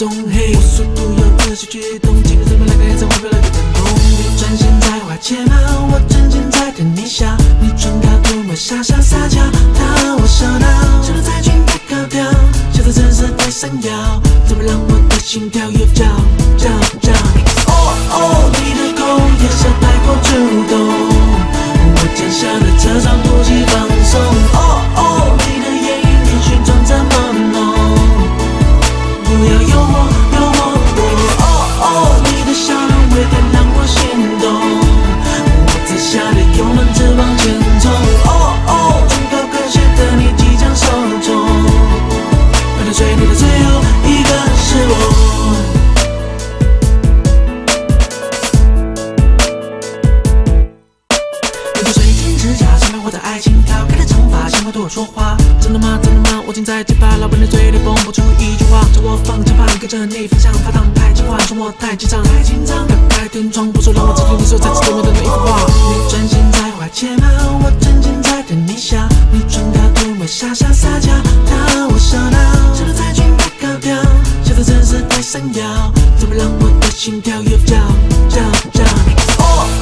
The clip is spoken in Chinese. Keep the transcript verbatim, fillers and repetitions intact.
中，嘿，我速度有自己驱动，今日怎么来个黑色换表了个灯笼？你专心在花睫毛，我真心在等你笑，你唇膏涂抹傻傻撒娇，讨我手脑，笑得彩裙太高调，笑得真是太闪耀，怎么让我的心跳又跳跳跳？哦哦，你的口也像太过主动，我脚下的这张呼吸放松。哦哦，你的眼影连续装这么浓，不要诱惑诱惑我。哦哦，你的笑容微甜让我心动，我在下的油门直往前冲。哦哦，准高跟鞋的你即将受宠，快点追你的最后一个是我。我的爱情调开的长发，想要对我说话，真的吗？真的吗？我竟在结巴，老板的嘴里蹦不出一句话，叫我放假吧，跟着你分享发糖太奇幻，说我太紧张，太紧张。打开天窗，不说让我知道你手在刺对面的那一幅画。你专心在画睫毛，我真心在等你笑，你唇膏涂抹傻傻撒娇，讨我手脑，笑得彩裙太高调，笑得真是太闪耀，怎么让我的心跳又跳跳跳？哦